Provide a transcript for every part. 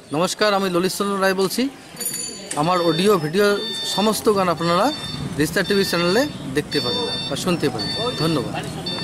নমস্কার, আমি ললিত চন্দ্র রায় বলছি। আমার অডিও ভিডিও সমস্ত গান আপনারা রিস্তা টিভি চ্যানেলে দেখতে পারেন বা শুনতে পারেন। ধন্যবাদ।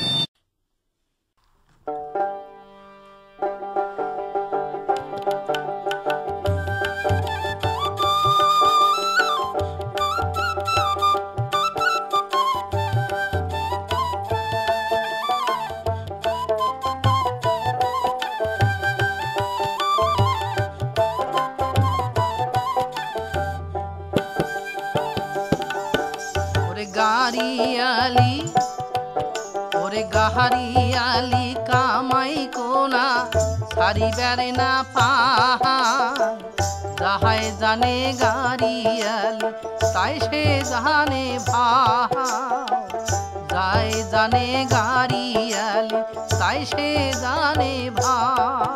গাড়িয়ালি ওরে গাহারিয়ালি কামাই কোনা সারি বেড়ে না পা যাহাই জানে গাড়িয়ালি তাই সে জানে ভাই, যাই জানে গাড়িয়ালি তাই সে জানে ভাই।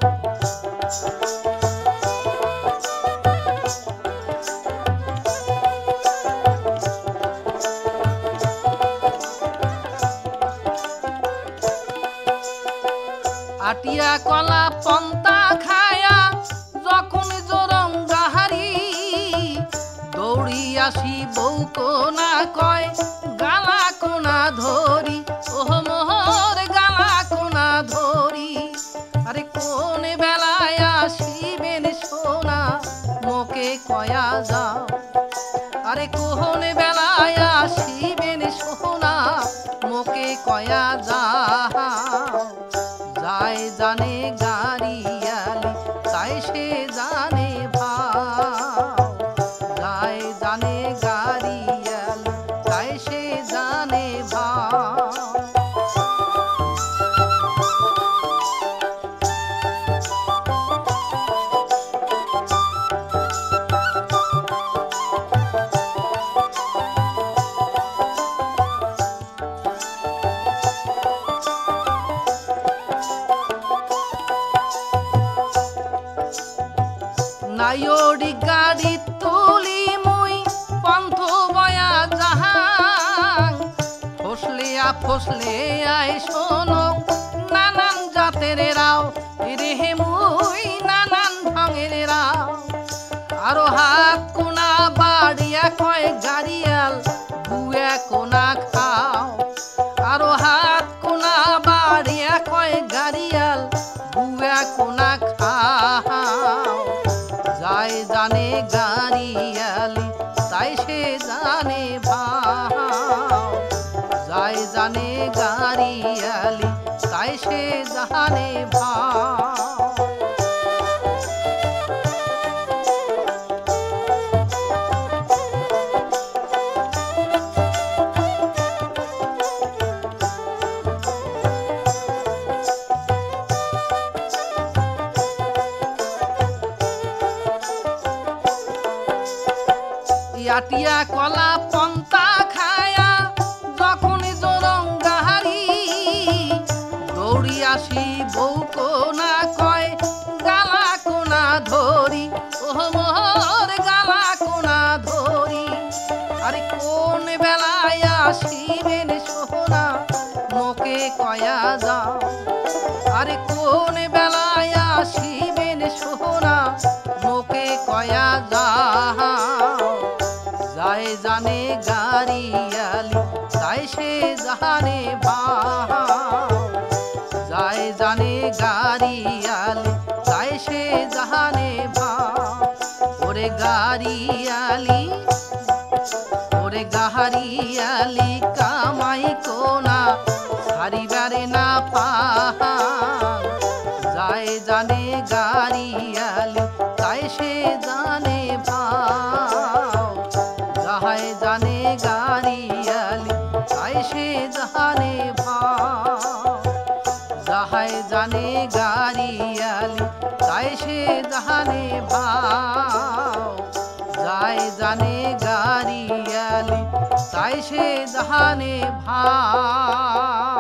আটিয়া কলা পন্তা খায়া যখন জোরম গাহারি দৌড়ি আসি বউ কোনা কয় গালা কোনা ধরি, ওহ মোহর গালা কোনা ধরি। আরে কোন বেলায় আসিবেন সোনা মোকে কয়া যাও, আরে কোন বেলায় আসিবেন সোনা মোকে কয়া যাও। যাই জানে গাড়িয়ালি তাই সে জানে ভাই, যাই জানে গাড়িয়ালি তাই সে জানে ভাই। নাইওডি গাড়ি তুলি মুই পন্থ বয়া জাহাং ফসলে আই শোনো নানান জাতের রাও রেহে মুই নানান ঢঙের রাও। আরো হাত কোনা বাড়িয়া কয় গাড়িয়াল বুয়া কোনা খাও, আরো হাত কোনা বাড়িয়া কয় গাড়িয়াল বুয়া কোনা খাও। যাই জানে গাড়িয়ালি তাই সে জানে ভাই, যাই জানে গাড়িয়ালি তাই সে জানে ভাই। আটিয়া কলা পন্তা খায়া যখন জোরং গাহারি দৌড়ি আসি বউ কোনা কয় গালা কোনা ধরি, ওহ মোহর গালা কোনা ধরি। আরে কোন বেলায় আসিবেন সোনা মোকে কয়া যাও, আরে কোন বেলায় আসিবেন সোনা মোকে কয়া যাও। যাই জানে গাড়িয়ালি তাই সে জানে ভাই, যাই জানে গাড়িয়ালি তাই সে জানে ভাই। ওরে গাড়িয়ালি ওরে গাহারিয়ালি কামাই কোনা সারিবারে না পা, যাই জানে গাড়িয়ালি তাই সে জানে ভাই, যাহাই জানে গাড়িয়ালি তাই সে জানে ভাই, যাহাই জানে গাড়িয়ালি তাই সে জানে ভাই, যাই জানে গাড়িয়ালি তাই সে জানে ভাই।